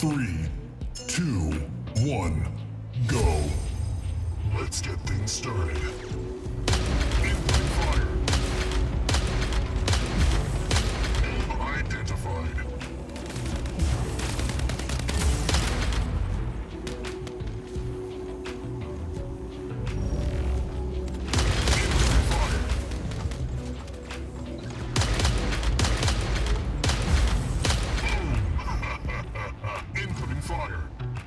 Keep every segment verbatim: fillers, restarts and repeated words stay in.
Three, two, one, go. Let's get things started. Incoming fire. Enemy identified. Incoming fire.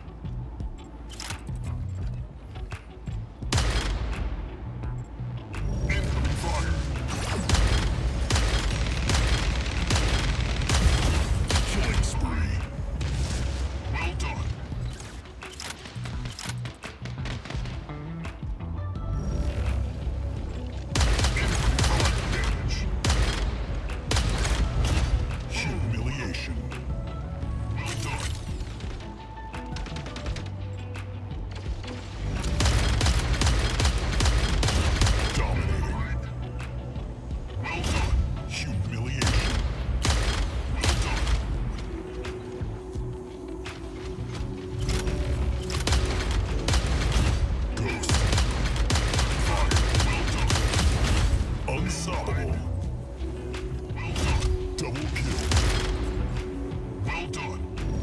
Unstoppable. Well done. Double kill. Well done.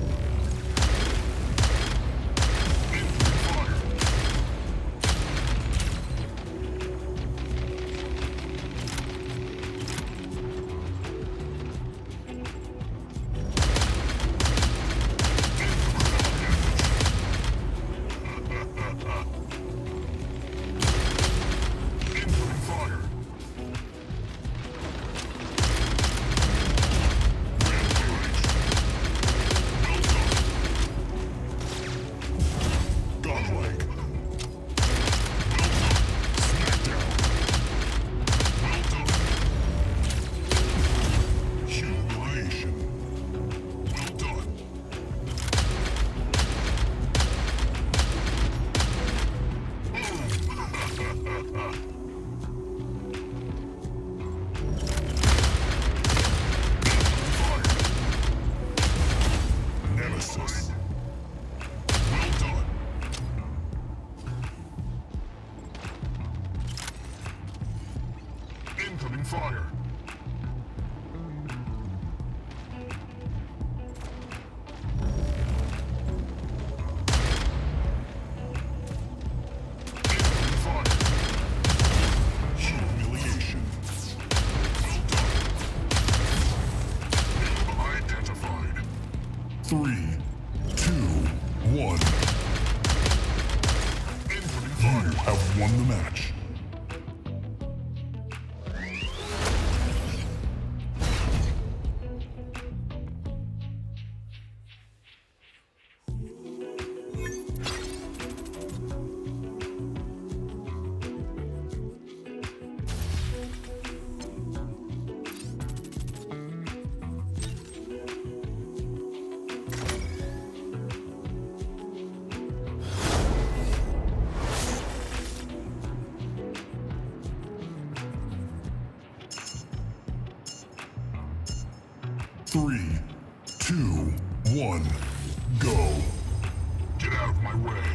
Incoming fire. Incoming fire. Nemesis. Well done. Incoming fire. Incoming fire. Humiliation. Well done. Enemy identified. Three, two, one. Incoming fire. You have won the match. Three, two, one, go. Get out of my way.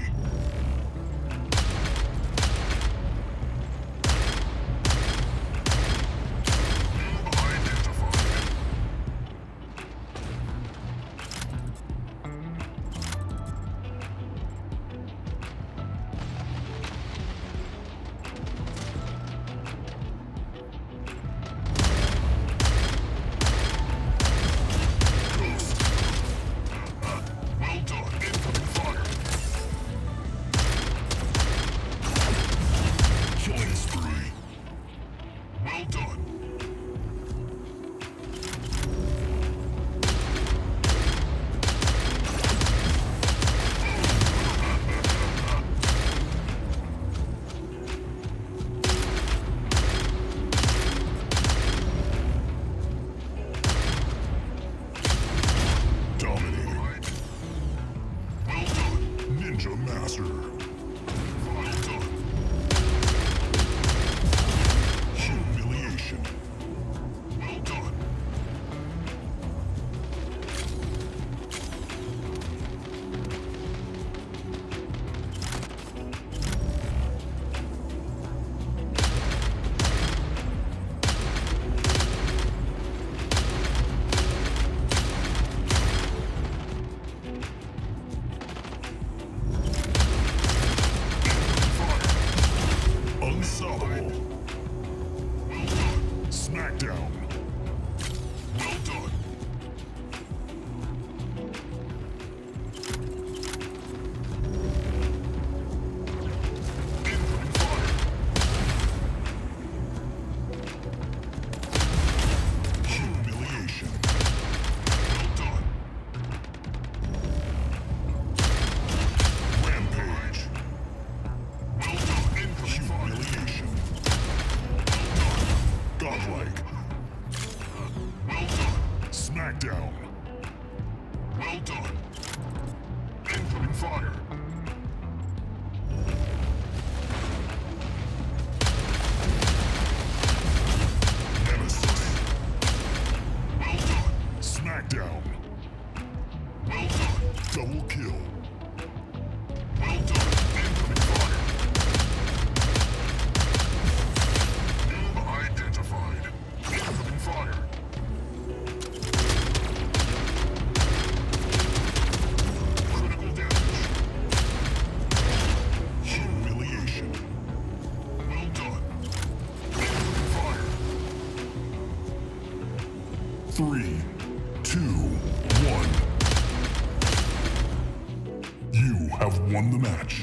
Smackdown. Well done. Incoming fire. Humiliation. Well done. Rampage. Well done. Incoming humiliation. Well done. Godlike. Well done. Smackdown. Well done. Incoming fire. Nemesis. Well done. Smackdown. Well done. Double kill. Well done. Incoming fire. Noob identified. Incoming fire. Critical damage. Humiliation. Well done. Incoming fire. Three, two, one. You have won the match.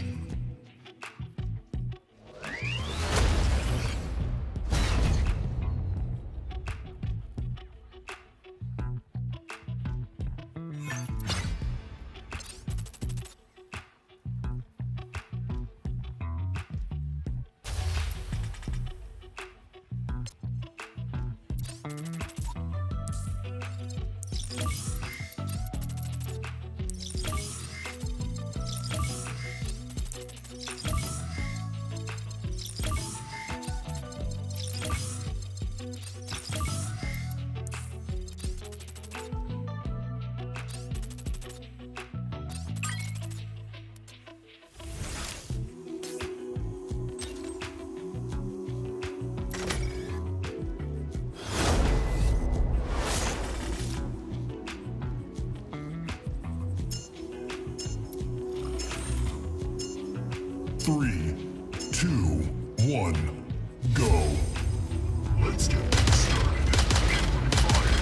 Three, two, one, go. Let's get this started. Incoming fire.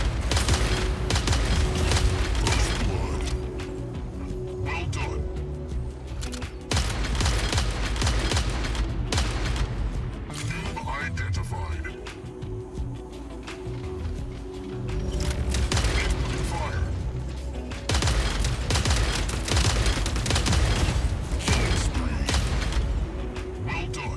First blood. Well done. Noob identified. Incoming fire. Killing spree. Well done.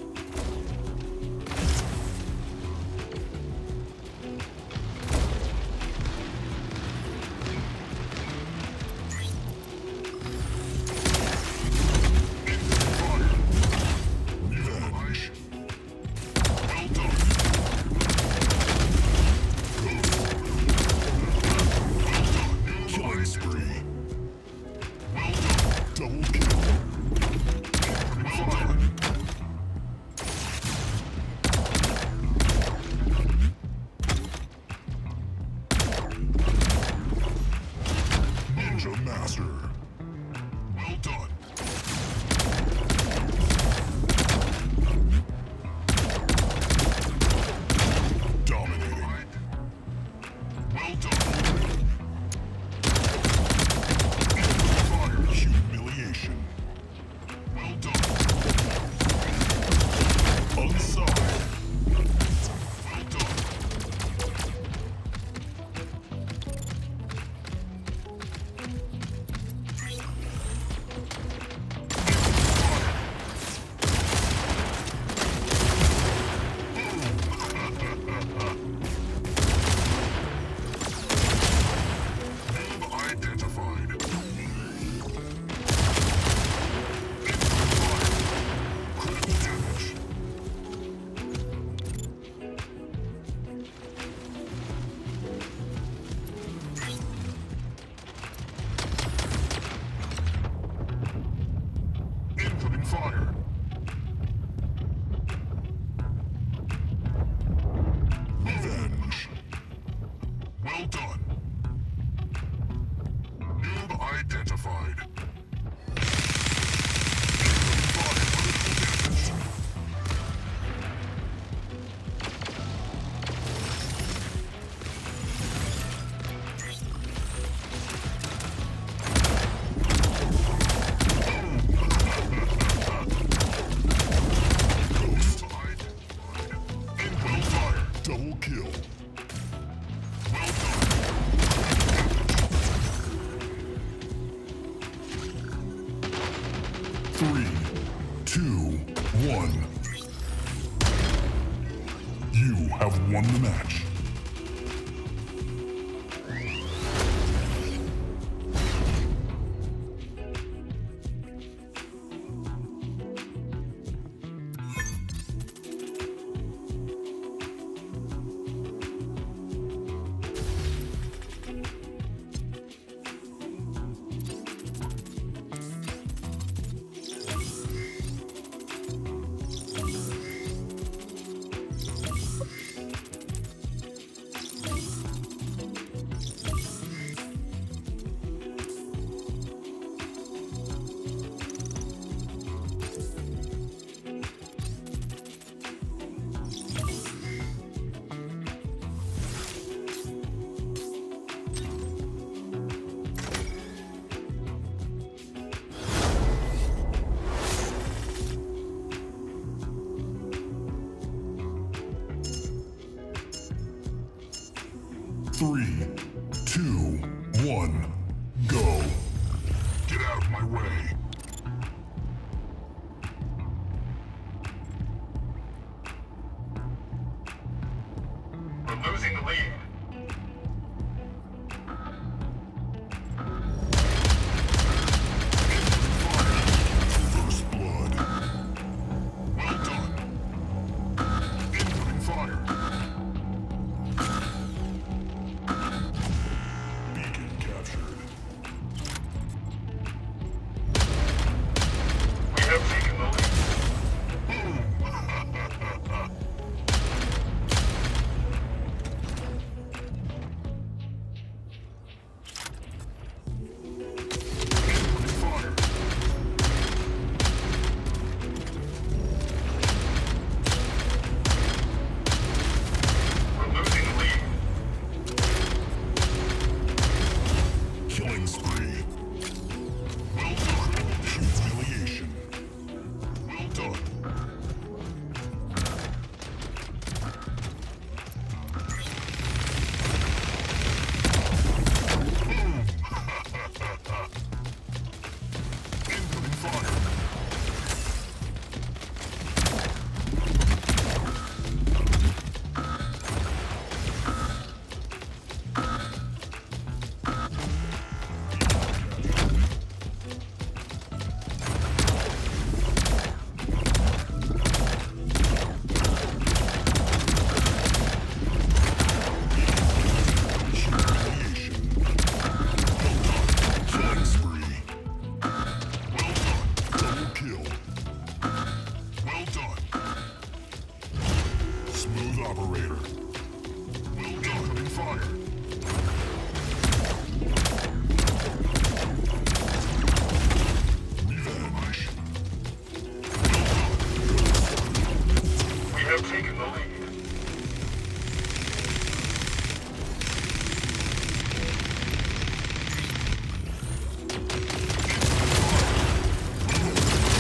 Incoming fire. Revenge. Well done. Go. Well done. Killing spree. Well done. Double kill. Incoming fire. Ninja Master. Well done. Dominating. Well done. Incoming fire. Humiliation. Well done. Unside. Well done. Noob identified. Incoming fire. Critical damage. Incoming fire. Revenge. Well done. Noob identified. Incoming fire. Critical damage. two, one. You have won the match. Three, two, one, go. Get out of my way. We're losing the lead. First blood. Well done. Incoming fire. Beacon captured. We have taken the lead. We're losing the lead. Killing spree. Well done. Humiliation. Well done. Incoming fire. Humiliation. Well done. Killing spree. Well done. Double kill. Well done. Smooth operator. Well done. Incoming fire. Revenge. We have taken the lead.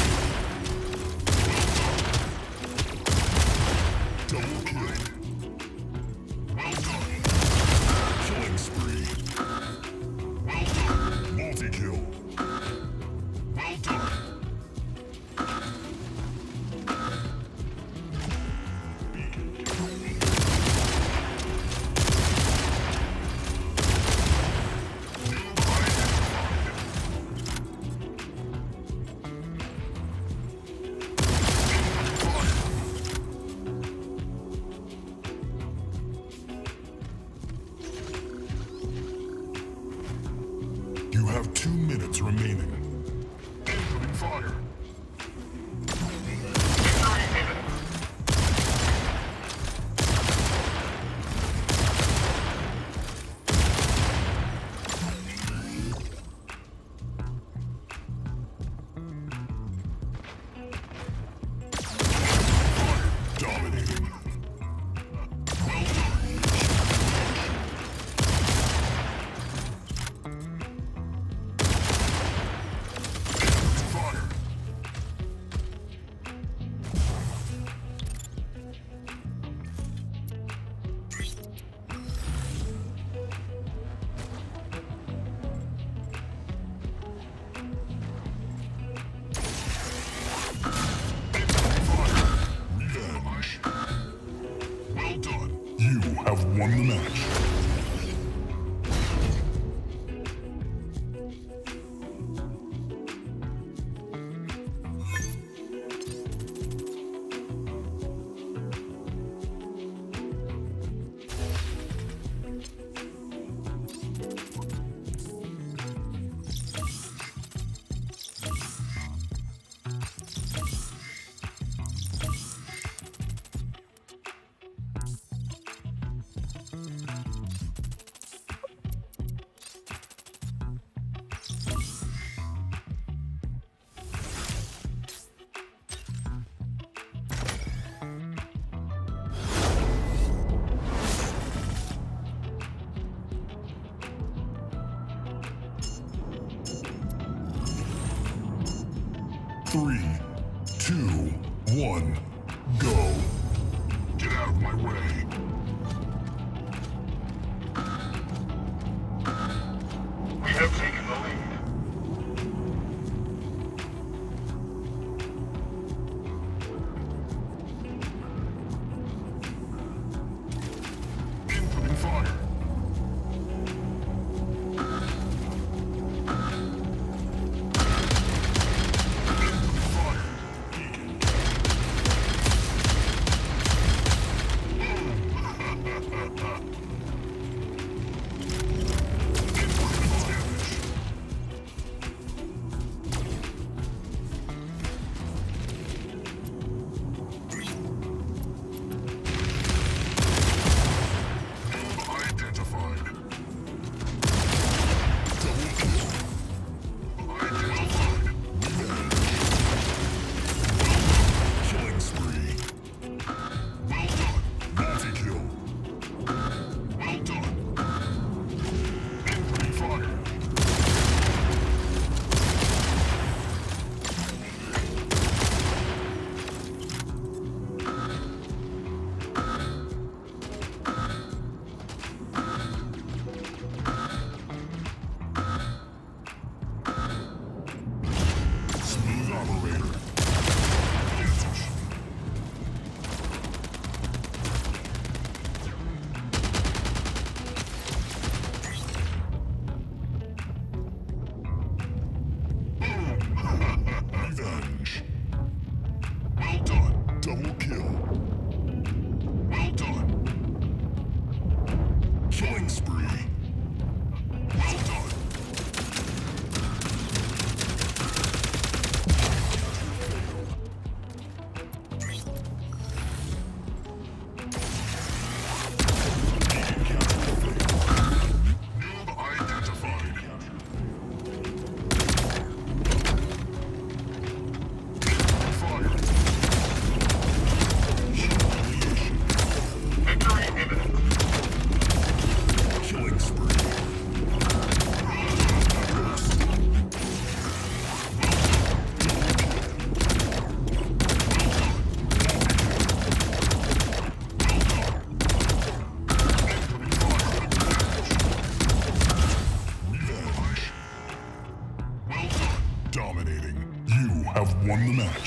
Double kill. won the match. Three, two, one, go. Get out of my way. We have taken the lead. Incoming fire. Double kill. Well done. Killing spree. Well done. Noob identified. Fire. Victory imminent. Killing spree. Revenge. Well done. Dominating. You have won the match.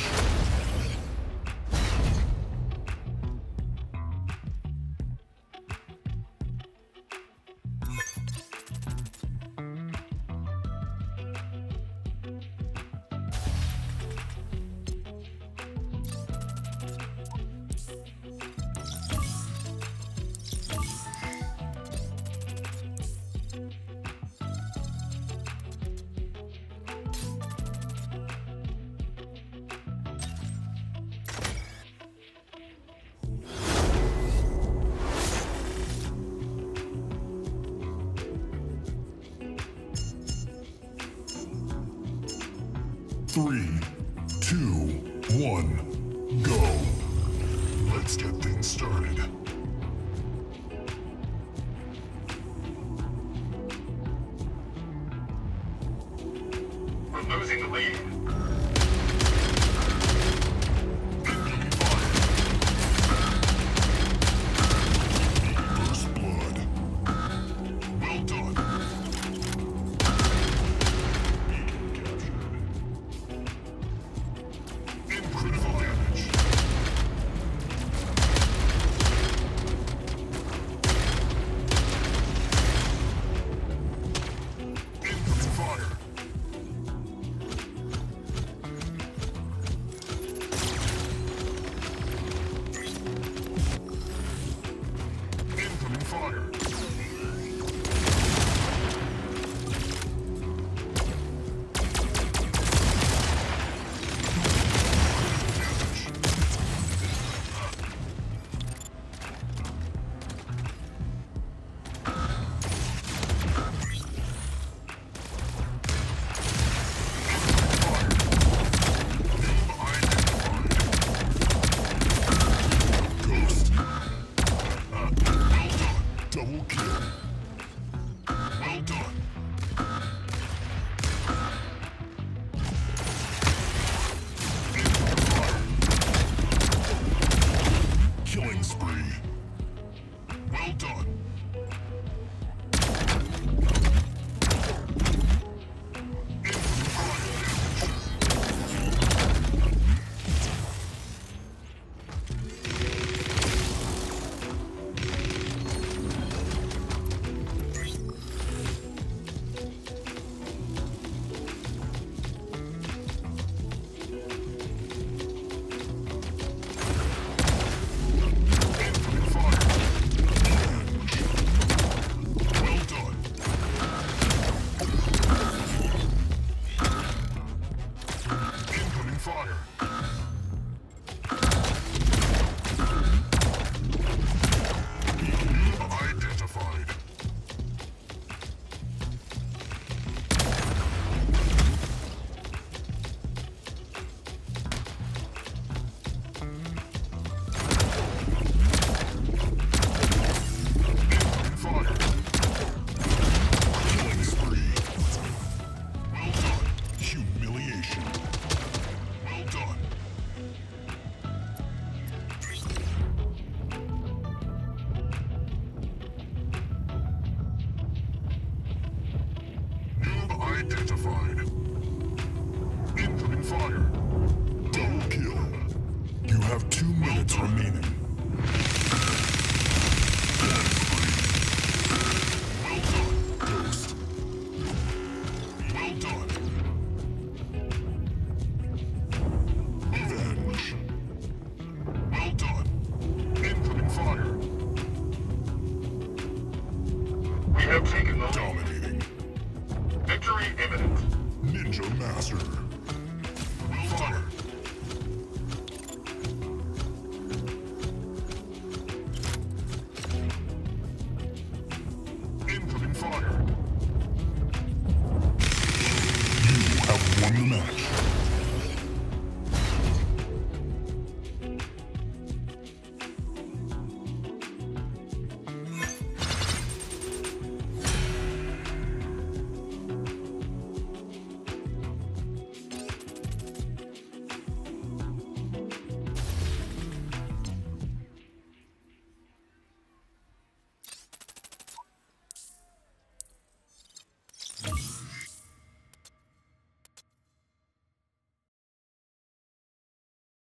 Three, two, one, go. Let's get things started. We're losing the lead. Incoming fire. First blood. Well done. Beacon captured. Incredible damage. minutes remaining. Well done, Ghost. Well done. Revenge. Well done. Incoming fire. We have taken the lead. Dominating. Victory imminent. Ninja Master. Well done. Incoming fire. You have won the match.